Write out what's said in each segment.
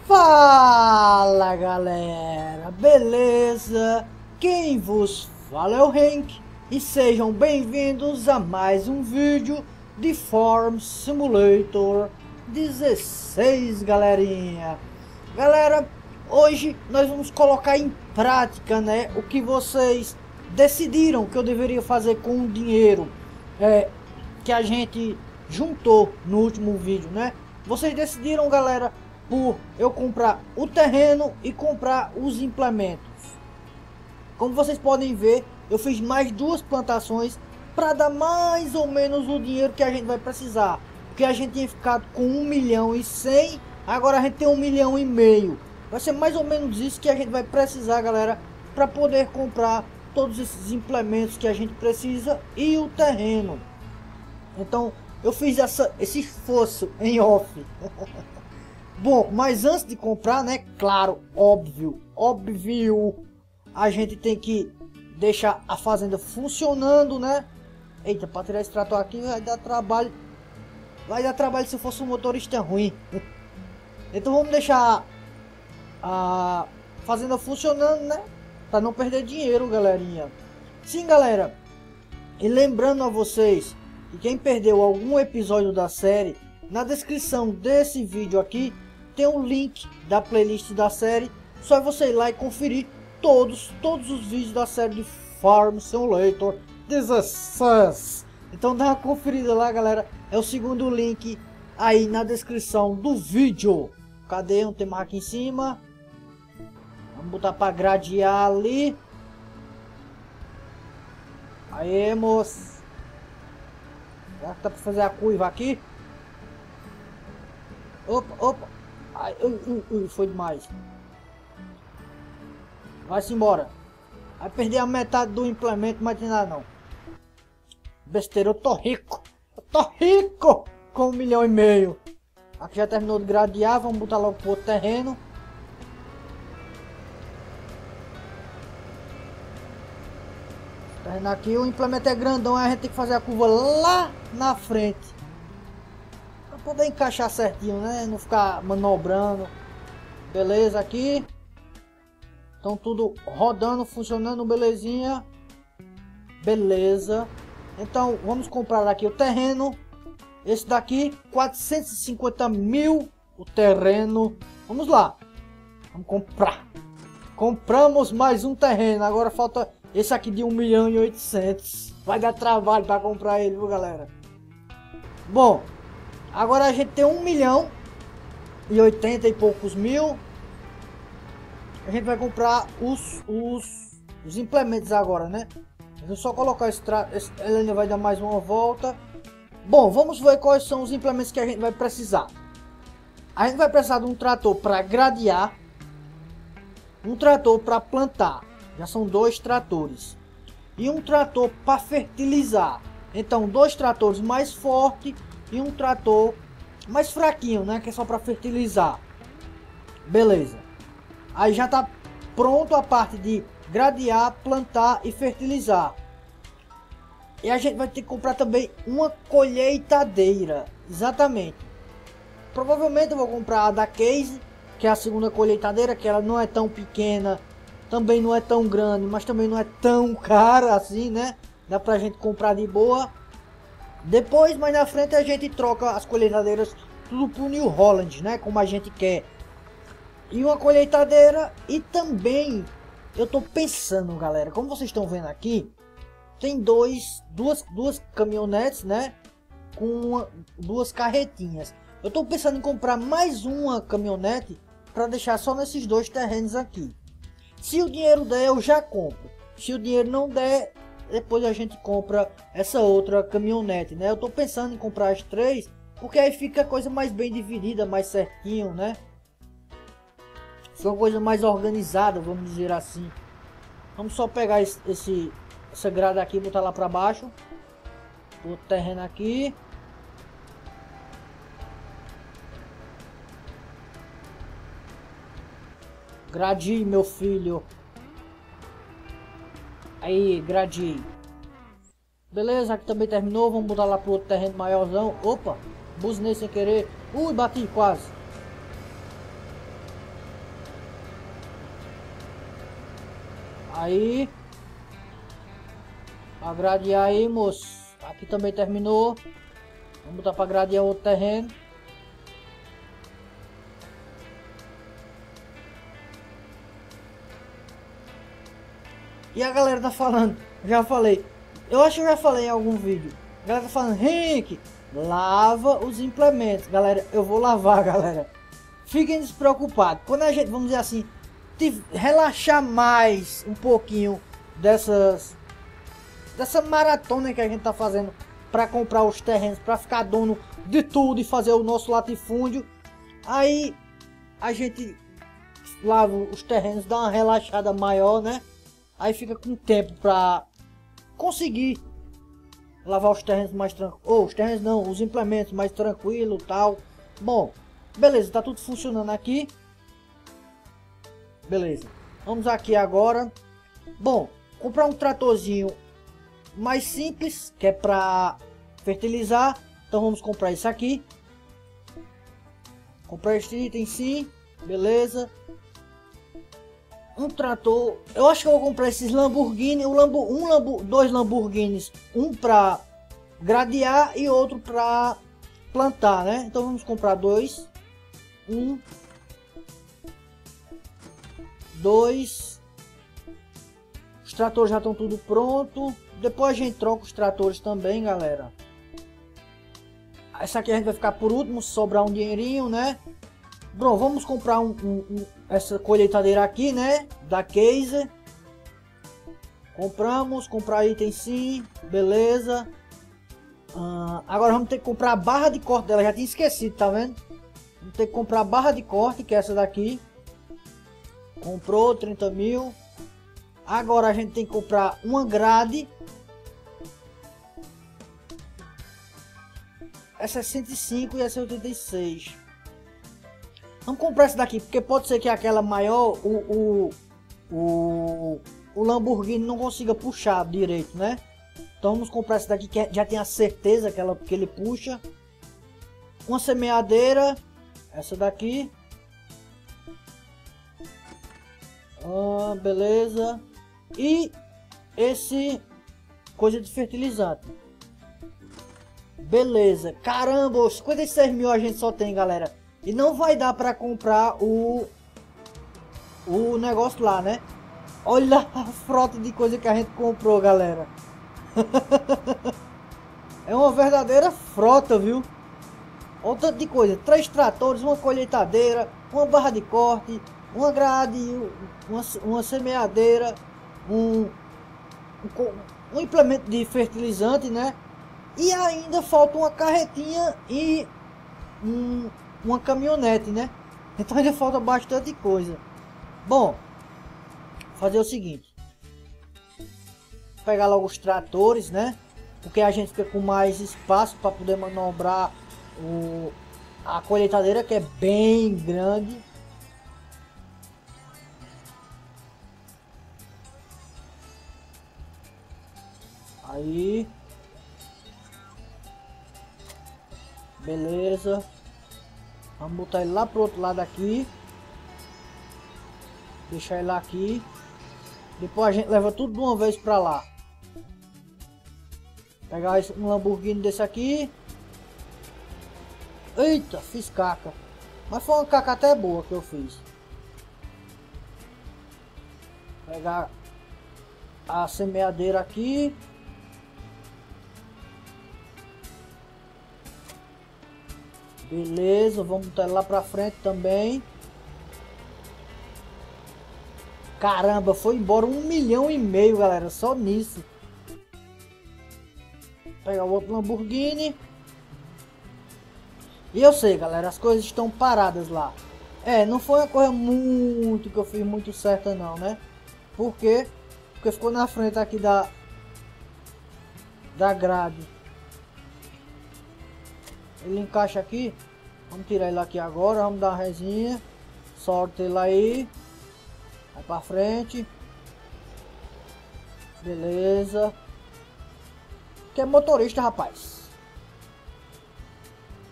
Fala galera, beleza? Quem vos fala é o Henk e sejam bem-vindos a mais um vídeo de Farm Simulator 16, galerinha. Galera, hoje nós vamos colocar em prática, né, o que vocês decidiram que eu deveria fazer com o dinheiro que a gente juntou no último vídeo, né? Vocês decidiram, galera, por eu comprar o terreno e comprar os implementos. Como vocês podem ver, eu fiz mais duas plantações para dar mais ou menos o dinheiro que a gente vai precisar, porque a gente tinha ficado com 1.100.000, agora a gente tem 1,5 milhão. Vai ser mais ou menos isso que a gente vai precisar, galera, para poder comprar todos esses implementos que a gente precisa e o terreno. Então eu fiz esse esforço em off. Bom, mas antes de comprar, né, claro, óbvio, a gente tem que deixar a fazenda funcionando, né? Eita, para tirar esse trator aqui vai dar trabalho. Vai dar trabalho se fosse um motorista ruim. Então vamos deixar a fazenda funcionando, né? Para não perder dinheiro, galerinha. Sim, galera. E lembrando a vocês que quem perdeu algum episódio da série, na descrição desse vídeo aqui tem um link da playlist da série. Só é você ir lá e conferir todos os vídeos da série de Farm Simulator 16. Então dá uma conferida lá, galera. É o segundo link aí na descrição do vídeo. Cadê? Não tem mais aqui em cima. Vamos botar para gradear ali. Aê, moço. Será que dá para fazer a curva aqui? Opa. Ai, foi demais. Vai-se embora. Vai perder a metade do implemento, mas tem nada não. Besteira, eu tô rico. Com 1,5 milhão. Aqui já terminou de gradear, vamos botar logo pro outro terreno. Terreno aqui, o implemento é grandão, a gente tem que fazer a curva lá na frente. Poder encaixar certinho, né? Não ficar manobrando. Beleza aqui. Então tudo rodando, funcionando, belezinha. Beleza. Então vamos comprar aqui o terreno. Esse daqui, 450 mil o terreno. Vamos lá. Vamos comprar. Compramos mais um terreno. Agora falta esse aqui de 1.800.000. Vai dar trabalho para comprar ele, viu, galera? Bom. Agora a gente tem 1.080.000 e poucos mil. A gente vai comprar os implementos agora, né? Vou só colocar ela ainda vai dar mais uma volta. Bom, vamos ver quais são os implementos que a gente vai precisar. A gente vai precisar de um trator para gradear, um trator para plantar. Já são 2 tratores. E um trator para fertilizar. Então, 2 tratores mais fortes e um trator mais fraquinho, né, que é só para fertilizar. Beleza. Aí já tá pronto a parte de gradear, plantar e fertilizar. E a gente vai ter que comprar também uma colheitadeira. Exatamente. Provavelmente eu vou comprar a da Case, que é a segunda colheitadeira, que ela não é tão pequena, também não é tão grande, mas também não é tão cara assim, né? Dá pra gente comprar de boa. Depois, mais na frente, a gente troca as colheitadeiras tudo pro New Holland, né? Como a gente quer. E uma colheitadeira. E também, eu tô pensando, galera, como vocês estão vendo aqui, tem duas caminhonetes, né? Com 2 carretinhas. Eu tô pensando em comprar mais uma caminhonete para deixar só nesses 2 terrenos aqui. Se o dinheiro der, eu já compro. Se o dinheiro não der, depois a gente compra essa outra caminhonete, né? Eu tô pensando em comprar as 3, porque aí fica a coisa mais bem dividida, mais certinho, né? Fica uma coisa mais organizada, vamos dizer assim. Vamos só pegar essa grade aqui e botar lá para baixo. O terreno aqui. Gradie, meu filho. Aí, gradie. Beleza, aqui também terminou. Vamos botar lá pro outro terreno maiorzão. Opa, buzinei sem querer. Ui, bati quase. Aí. Pra gradear aí, moço. Aqui também terminou. Vamos botar pra gradear outro terreno. E a galera tá falando, já falei, eu acho que eu já falei em algum vídeo. A galera tá falando, Henrique, lava os implementos. Galera, eu vou lavar, galera. Fiquem despreocupados. Quando a gente, vamos dizer assim, relaxar mais um pouquinho dessa maratona que a gente tá fazendo para comprar os terrenos, para ficar dono de tudo e fazer o nosso latifúndio, aí a gente lava os terrenos, dá uma relaxada maior, né? Aí fica com tempo para conseguir lavar os terrenos mais tranquilos, ou os terrenos não, os implementos mais tranquilo, tal. Bom, beleza, tá tudo funcionando aqui. Beleza. Vamos aqui agora. Bom, comprar um tratorzinho mais simples, que é para fertilizar. Então vamos comprar isso aqui. Comprar este item sim, beleza. Um trator, eu acho que eu vou comprar esses Lamborghini, dois Lamborghinis, um para gradear e outro para plantar, né? Então vamos comprar dois, dois. Os tratores já estão tudo pronto. Depois a gente troca os tratores também, galera. Essa aqui a gente vai ficar por último, sobrar um dinheirinho, né? Bom, vamos comprar essa colheitadeira aqui, né? Da Case. Compramos, comprar item sim, beleza. Agora vamos ter que comprar a barra de corte dela, já tinha esquecido, tá vendo? Vamos ter que comprar a barra de corte, que é essa daqui. Comprou 30 mil. Agora a gente tem que comprar uma grade. Essa é 105 e essa é 86. Vamos comprar essa daqui, porque pode ser que aquela maior, o Lamborghini não consiga puxar direito, né? Então vamos comprar essa daqui que já tem a certeza que ele puxa. Uma semeadeira, essa daqui. Beleza. E esse coisa de fertilizante. Beleza. Caramba, 56 mil a gente só tem, galera. E não vai dar para comprar o negócio lá, né? Olha a frota de coisa que a gente comprou, galera. É uma verdadeira frota, viu? Olha o tanto de coisa. 3 tratores, uma colheitadeira, uma barra de corte, uma grade, uma semeadeira, um implemento de fertilizante, né? E ainda falta uma carretinha e uma caminhonete, né? Então ainda falta bastante coisa. Bom, fazer o seguinte: pegar logo os tratores, né? Porque a gente fica com mais espaço para poder manobrar a colheitadeira, que é bem grande. Aí, beleza. Vamos botar ele lá pro outro lado aqui. Deixar ele lá aqui. Depois a gente leva tudo de uma vez pra lá. Pegar um Lamborghini desse aqui. Eita, fiz caca. Mas foi uma caca até boa que eu fiz. Pegar a semeadeira aqui. Beleza, vamos botar ele lá pra frente também. Caramba, foi embora 1,5 milhão, galera, só nisso. Pegar o outro Lamborghini. E eu sei, galera, as coisas estão paradas lá. Não foi uma coisa muito que eu fiz muito certa não, né? Por quê? Porque ficou na frente aqui da grade. Ele encaixa aqui. Vamos tirar ele aqui agora. Vamos dar uma resinha. Solta ele aí. Vai pra frente. Beleza. Que é motorista, rapaz.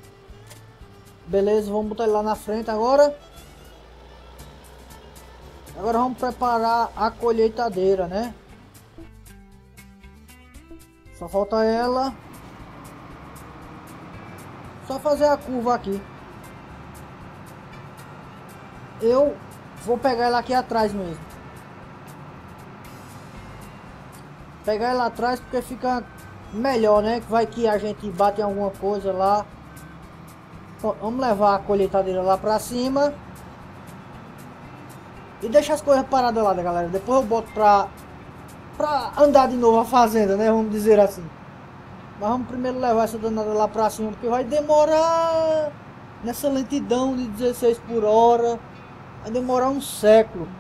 Beleza, vamos botar ele lá na frente agora. Agora vamos preparar a colheitadeira, né? Só falta ela. Só fazer a curva aqui. Eu vou pegar ela aqui atrás mesmo. Pegar ela atrás porque fica melhor, né? Vai que a gente bate em alguma coisa lá. Bom, vamos levar a colheitadeira lá pra cima. E deixar as coisas paradas lá, galera. Depois eu boto pra andar de novo a fazenda, né? Vamos dizer assim. Mas vamos primeiro levar essa danada lá pra cima, porque vai demorar nessa lentidão de 16 por hora. Vai demorar um século.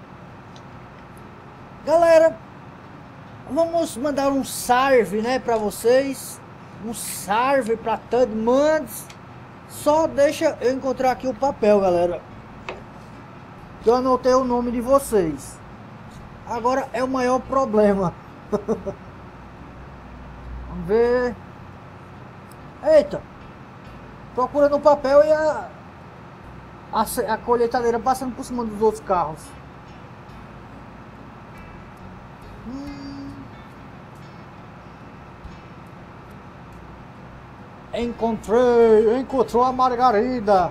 Galera, vamos mandar um salve, né, pra vocês. Um salve pra todo mundo. Só deixa eu encontrar aqui o papel, galera. Que eu anotei o nome de vocês. Agora é o maior problema. Vamos ver. Eita. Procura no papel e a colheitadeira passando por cima dos outros carros. Encontrou a Margarida.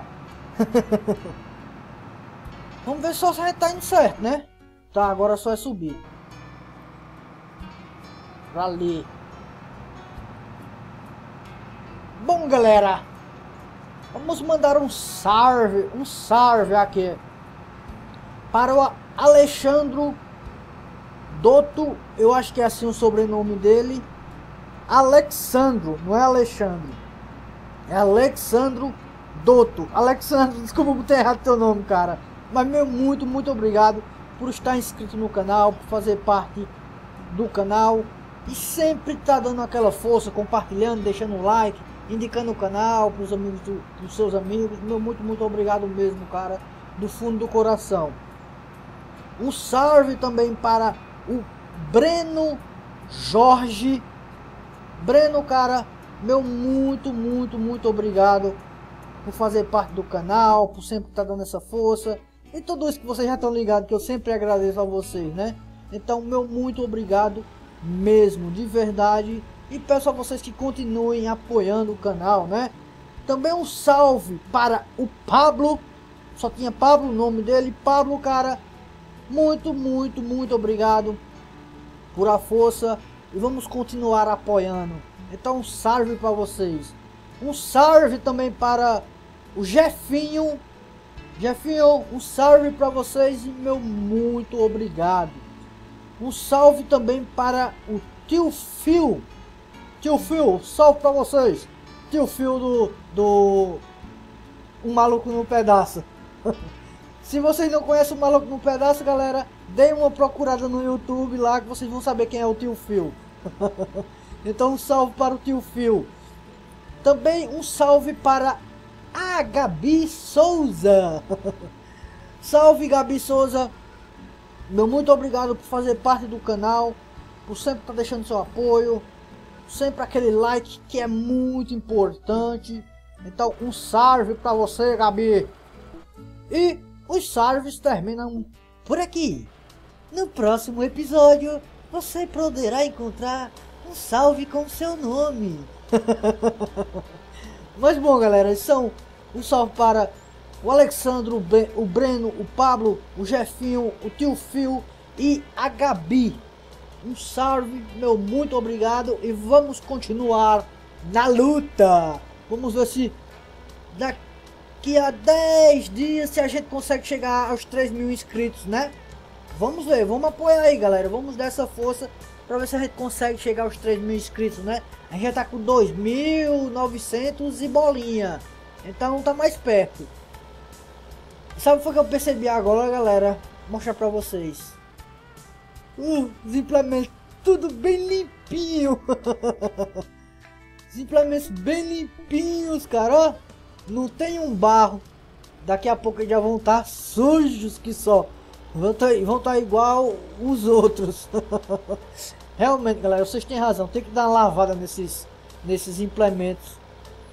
Vamos ver só se a gente tá indo certo, né? Tá, agora só é subir. Pra ali. Bom, galera, vamos mandar um salve aqui para o Alexandro Dotto. Eu acho que é assim o sobrenome dele. Alexandro, não é Alexandre. É Alexandro Dotto. Alexandro, desculpa por ter errado teu nome, cara. Mas meu muito obrigado por estar inscrito no canal, por fazer parte do canal e sempre tá dando aquela força, compartilhando, deixando um like, indicando o canal para os amigos dos seus amigos. Meu muito obrigado mesmo, cara, do fundo do coração. Um salve também para o Breno Jorge. Breno, cara, meu muito obrigado por fazer parte do canal, por sempre estar dando essa força. E tudo isso que vocês já estão ligados, que eu sempre agradeço a vocês, né? Então, meu muito obrigado mesmo, de verdade. E peço a vocês que continuem apoiando o canal, né? Também um salve para o Pablo. Só tinha Pablo o nome dele. Pablo, cara, muito obrigado por a força. E vamos continuar apoiando. Então, um salve para vocês. Um salve também para o Jefinho. Jefinho, um salve para vocês e meu muito obrigado. Um salve também para o Tio Phil. Tio Phil, salve para vocês. Tio Phil do Um Maluco no Pedaço. Se vocês não conhecem o Maluco no Pedaço, galera, deem uma procurada no YouTube lá que vocês vão saber quem é o Tio Phil. Então um salve para o Tio Phil. Também um salve para a Gabi Souza. Salve, Gabi Souza. Meu muito obrigado por fazer parte do canal, por sempre estar deixando seu apoio, sempre aquele like que é muito importante. Então um salve para você, Gabi. E os salves terminam por aqui. No próximo episódio você poderá encontrar um salve com seu nome. Mas bom, galera, são um salve para o Alexandro, o Breno, o Pablo, o Jefinho, o Tio Phil e a Gabi. Um salve, meu muito obrigado, e vamos continuar na luta. Vamos ver se daqui a 10 dias se a gente consegue chegar aos 3.000 inscritos, né? Vamos ver, vamos apoiar aí, galera. Vamos dar essa força para ver se a gente consegue chegar aos 3.000 inscritos, né? A gente já tá com 2.900 e bolinha. Então tá mais perto. Sabe o que eu percebi agora, galera? Vou mostrar pra vocês. Os implementos tudo bem limpinho. Os implementos bem limpinhos, cara, ó. Não tem um barro. Daqui a pouco eles já vão estar sujos que só. Vão tá igual os outros. Realmente, galera, vocês têm razão. Tem que dar uma lavada nesses implementos.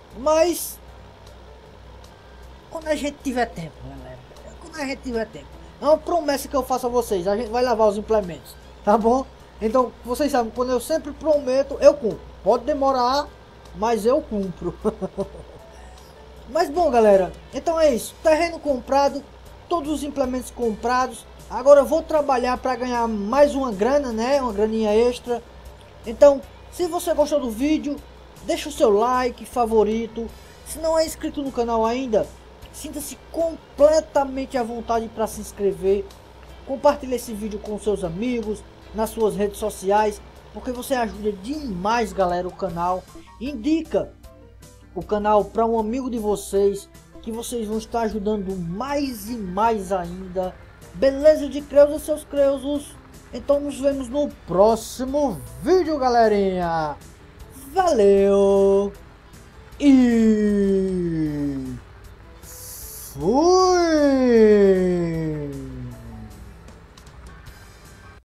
Mas quando a gente tiver tempo, galera. Quando a gente tiver tempo. É uma promessa que eu faço a vocês. A gente vai lavar os implementos, tá bom? Então, vocês sabem, quando eu sempre prometo, eu cumpro. Pode demorar, mas eu cumpro. Mas bom, galera, então é isso. Terreno comprado, todos os implementos comprados. Agora eu vou trabalhar para ganhar mais uma grana, né? Uma graninha extra. Então, se você gostou do vídeo, deixa o seu like, favorito. Se não é inscrito no canal ainda, sinta-se completamente à vontade para se inscrever. Compartilhe esse vídeo com seus amigos, nas suas redes sociais, porque você ajuda demais, galera, o canal. Indica o canal para um amigo de vocês, que vocês vão estar ajudando mais e mais ainda. Beleza de Creusos e seus Creusos? Então nos vemos no próximo vídeo, galerinha. Valeu e fui!